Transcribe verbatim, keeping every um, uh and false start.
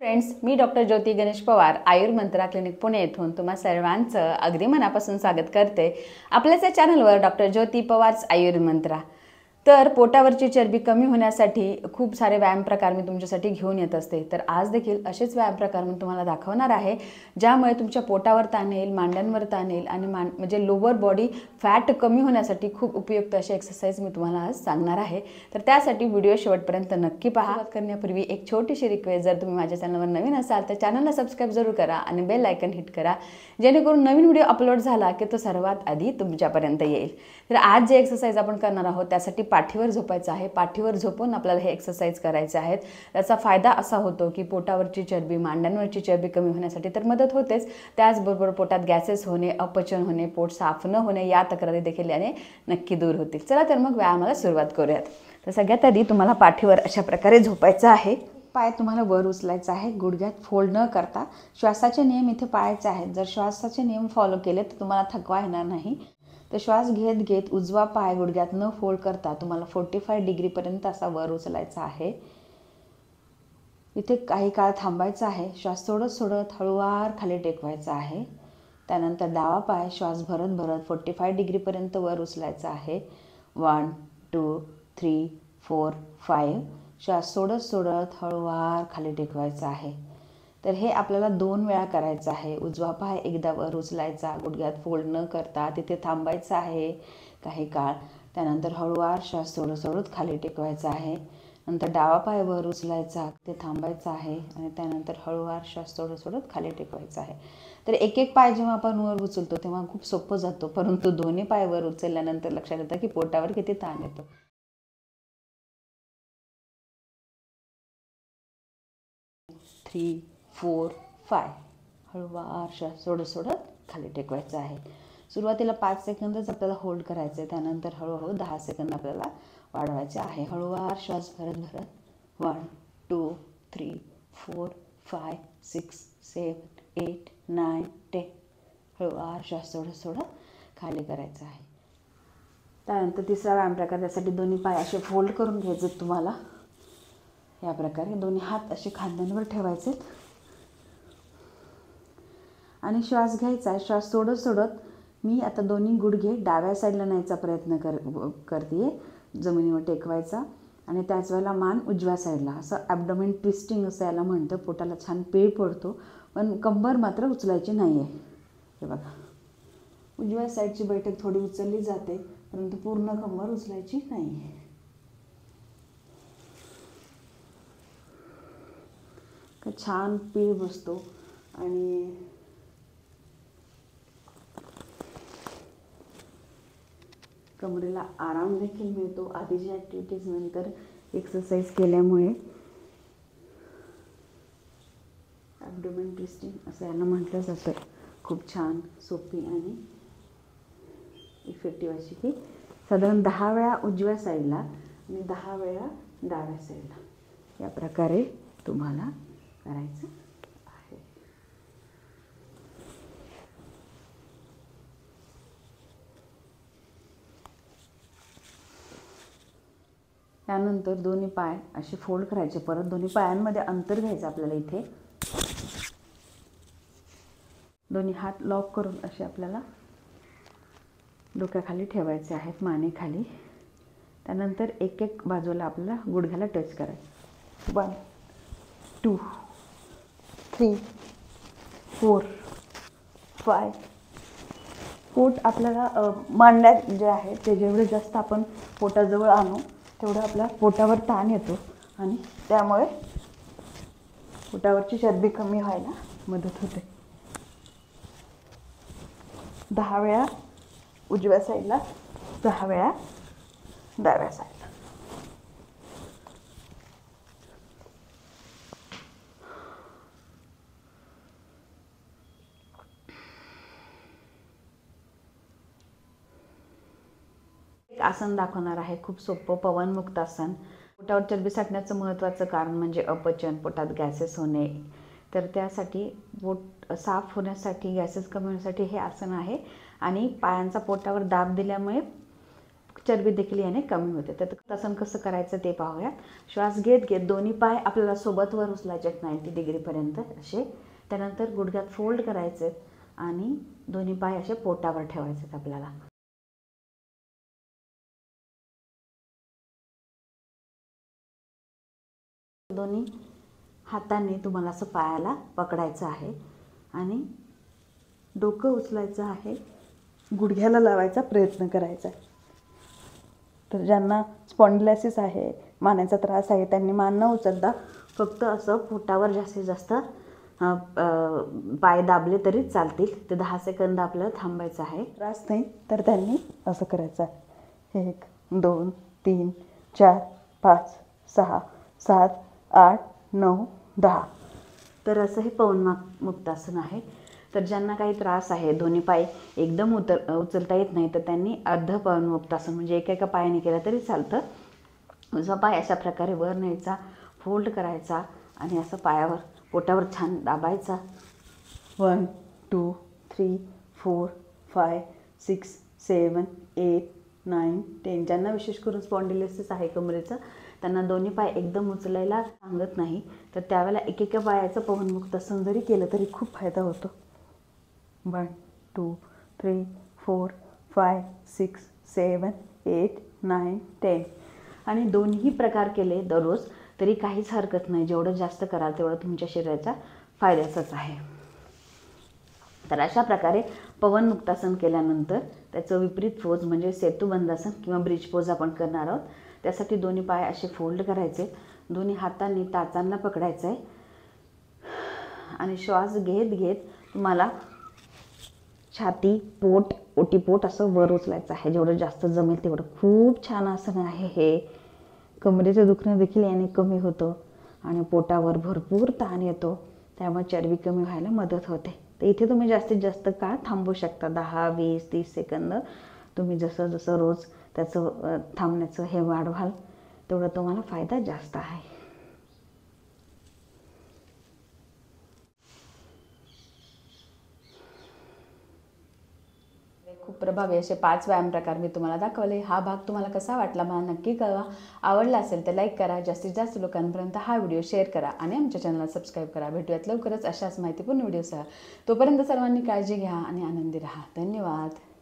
Friends, मी doctor Jyoti Ganesh Pawar Ayurmantra clinic Pune येथून तुम्हा सर्वांचं अगदी मनापासून स्वागत करते आपल्याच या चॅनलवर डॉक्टर ज्योती पवारच आयुर्मंत्रा। तर पोटावरची चरबी कमी होण्यासाठी खूप सारे व्यायाम प्रकार मी तुमच्यासाठी घेऊन येत असते। तर आज देखील असेच व्यायाम प्रकार मी तुम्हाला दाखवणार आहे ज्यामुळे तुमच्या पोटावर ताण येईल, मांड्यांवर ताण येईल आणि मान म्हणजे लोअर बॉडी फॅट कमी होण्यासाठी खूप उपयुक्त असे एक्सरसाइज मी तुम्हाला आज सांगणार आहे। तर त्यासाठी व्हिडिओ शेवटपर्यंत नक्की पहा। सुरुवात करण्यापूर्वी एक छोटीशी रिक्वेस्ट, जर तुम्ही माझ्या चॅनलवर नवीन असाल तर चॅनलला सबस्क्राइब जरूर करा आणि बेल आयकन हिट करा, जेणेकरून नवीन व्हिडिओ अपलोड झाला की तो सर्वात आधी तुमच्यापर्यंत येईल। तर आज जे एक्सरसाइज आपण करणार आहोत त्यासाठी पाठीवर झोपायचं आहे। पाठीवर झोपून आपल्याला हे एक्सरसाइज करायचे आहेत। त्याचा फायदा असा होतो की पोटावरची चरबी, मांड्यांवरची चरबी कमी होण्यासाठी तर मदत होतेच, त्याचबरोबर पोटात गॅसेस होणे, अपचन होणे, पोट साफ न होणे या तक्रारी देखील याने नक्की दूर होतील। चला तर मग व्यायामाला सुरुवात करूयात। तर सगळ्यात आधी तुम्हाला पाठीवर अशा प्रकारे झोपायचं आहे। पाय तुम्हाला वर उचलायचा आहे, गुडघ्यात फोल्ड न करता। श्वासाचे नियम इथे पाळायचे आहेत। जर श्वासाचे नियम फॉलो केले तर तुम्हाला थकवा येणार नाही। तर श्वास घेत घेत उजवा पाय गुडघ्यात न फोल्ड करता तुम्हाला पंचेचाळीस डिग्रीपर्यंत असा वर उचलायचा आहे। इथे काही काळ थांबायचं आहे। श्वास सोडत सोडत हळूवार खाली टेकवायचा आहे। त्यानंतर डावा पाय श्वास भरत भरत पंचेचाळीस डिग्रीपर्यंत वर उचलायचा आहे। One two three four five. श्वास सोडत सोडत हळूवार खाली टेकवायचा आहे। तर हे आपल्याला दोन वेळा करायचं आहे। उजवा पाय एकदा वर उचलायचा, गुडघ्यात फोल्ड न करता तिथे थांबायचं आहे काही काळ। त्यानंतर हळूवार श्वास सोडत सोडत खाली टेकवायचा आहे। नंतर डावा पाय वर उचलायचा, ते थांबायचं आहे आणि त्यानंतर हळूवार श्वास सोडत सोडत खाली टेकवायचा आहे। तर एक एक पाय जेव्हा आपण वर उचलतो तेव्हा खूप सोपं जातो, परंतु दोन्ही पाय वर उचलल्यानंतर लक्षात येतं की पोटावर किती ताण येतो। Three four five. हळूवार श्वास सोडत सोडत खाली टेकवायचं आहे। सुरुवातीला पाच सेकंदच आपल्याला होल्ड करायचं आहे, त्यानंतर हळूहळू दहा सेकंद आपल्याला वाढवायचे आहे। हळूवार श्वास भरत भरत one two three four five six seven eight nine ten. हळूवार श्वास सोडत सोडत खाली करायचं आहे। त्यानंतर तिसरा व्यायाम प्रकार, त्यासाठी दोन्ही पाय असे फोल्ड करून घ्यायचे तुम्हाला। या प्रकारे दोन्ही हात असे खांद्यांवर ठेवायचे आणि श्वास घ्यायचा। श्वास सोडत सोडत मी आता दोन्ही गुडघे डाव्या साईडला न्यायचा प्रयत्न कर करते जमिनीवर टेकवायचा आणि त्याच वेळेला मान उजव्या साईडला, असं ॲब्डोमेन ट्विस्टिंग असं याला म्हणतं। पोटाला छान पीळ पडतो, पण कंबर मात्र उचलायची नाही आहे। हे बघा, उजव्या साईडची बैठक थोडी उचलली जाते, परंतु पूर्ण कंबर उचलायची नाही आहे। छान पीळ बसतो आणि कमरेला आराम देखील मिळतो। आधीच्या ॲक्टिव्हिटीज नंतर एक्सरसाइज केल्यामुळे ॲब्डोमेन ट्विस्टिंग असं याला म्हटलं जातं। खूप छान सोपी आणि इफेक्टिव्ह अशी की साधारण दहा वेळा उजव्या साईडला आणि दहा वेळा डाव्या साईडला या प्रकारे तुम्हाला करायचं आहे। त्यानंतर दोन्ही पाय असे फोल्ड करायचे, परत दोन्ही पायांमध्ये अंतर घ्यायचं आपल्याला। इथे दोन्ही हात लॉक करून असे आपल्याला डोक्याखाली ठेवायचे आहेत, मानेखाली। त्यानंतर एक एक बाजूला आपल्याला गुडघ्याला टच करायचं। One two three four five. पोट आपल्याला मांड्यात जे आहे ते जेवढे जास्त आपण पोटाजवळ आणू तेवढं आपल्या पोटावर ताण येतो आणि त्यामुळे पोटावरची चरबी कमी व्हायला मदत होते। दहा वेळा उजव्या साईडला, दहा वेळा डाव्या साईडला। आसन दाखवणार आहे, खूप सोपं पवनमुक्त आसन। पोटावर चरबी साठण्याचं महत्त्वाचं कारण म्हणजे अपचन, पोटात गॅसेस होणे। तर त्यासाठी पोट साफ होण्यासाठी, गॅसेस कमी होण्यासाठी हे आसन आहे आणि पायांचा पोटावर दाब दिल्यामुळे चरबी देखील याने कमी होते. तर तासन कसं करायचं ते पाहूयात. श्वास घेत घेत दोन्ही पाय आपल्याला सोबत वर उचलायचे नाईंटी डिग्रीपर्यंत असे. त्यानंतर गुडघ्यात फोल्ड करायचे आणि दोन्ही पाय असे पोटावर ठेवायचे आपल्याला. दोन्ही हातांनी तुम्हाला असं पायाला पकडायचं आहे आणि डोकं उचलायचं आहे, गुडघ्याला लावायचा प्रयत्न करायचा आहे. तर ज्यांना स्पॉन्डिलायसिस आहे, मानेचा त्रास आहे, त्यांनी मान न उचलता फक्त असं पोटावर जास्तीत जास्त पाय दाबले तरी चालतील. ते दहा सेकंद आपल्याला थांबायचं आहे. त्रास नाही तर त्यांनी असं करायचं आहे. एक दोन तीन चार पाच सहा सात आठ नऊ दहा. तर असं हे पवन मुक्तासन आहे. तर ज्यांना काही त्रास आहे, दोन्ही पाय एकदम उतर उचलता येत नाही, तर त्यांनी अर्ध पवन मुक्तासन म्हणजे एका एका पायाने केलं तरी चालतं. उजवा पाय अशा प्रकारे वर न्यायचा, फोल्ड करायचा आणि असं पायावर पोटावर छान दाबायचा. One two three four five six seven eight nine ten. ज्यांना विशेष करून स्पॉन्डिलायसिस आहे कमरेचं, त्यांना दोन्ही पाय एकदम उचलायला सांगत नाही, तर त्यावेळेला एक एका पायाचं पवनमुक्तासन जरी केलं तरी खूप फायदा होतो. One two three four five six seven eight nine ten. आणि दोन्ही प्रकार केले दररोज तरी काहीच हरकत नाही. जेवढं जास्त कराल तेवढं तुमच्या शरीराच्या फायद्याचंच आहे. तर अशा प्रकारे पवनमुक्तासन केल्यानंतर त्याचं विपरीत पोज म्हणजे सेतुबंधासन किंवा ब्रिज पोज आपण करणार आहोत. त्यासाठी दोन्ही पाय असे फोल्ड करायचे, दोन्ही हातांनी टाचांना पकडायचं आहे आणि श्वास घेत घेत तुम्हाला छाती, पोट, ओटीपोट असं वर उचलायचं आहे. जेवढं जास्त जमेल तेवढं. खूप छान आसन आहे हे. कमरेचं दुखणं देखील याने कमी होतं आणि पोटावर भरपूर ताण येतो, त्यामुळे चरबी कमी व्हायला मदत होते. तर इथे तुम्ही जास्तीत जास्त काळ थांबू शकता. दहा वीस तीस सेकंद तुम्ही जसं जसं रोज त्याचं थांबण्याचं हे वाढवाल तेवढं तुम्हाला फायदा जास्त आहे. खूप प्रभावी असे पाच व्यायाम प्रकार मी तुम्हाला दाखवले. हा भाग तुम्हाला कसा वाटला मला नक्की कळवा. आवडला असेल तर लाईक करा, जास्तीत जास्त लोकांपर्यंत हा व्हिडिओ शेअर करा आणि आमच्या चॅनलला सबस्क्राईब करा. भेटूयात लवकरच अशाच माहितीपूर्ण व्हिडिओसह. तोपर्यंत सर्वांनी काळजी घ्या आणि आनंदी राहा. धन्यवाद.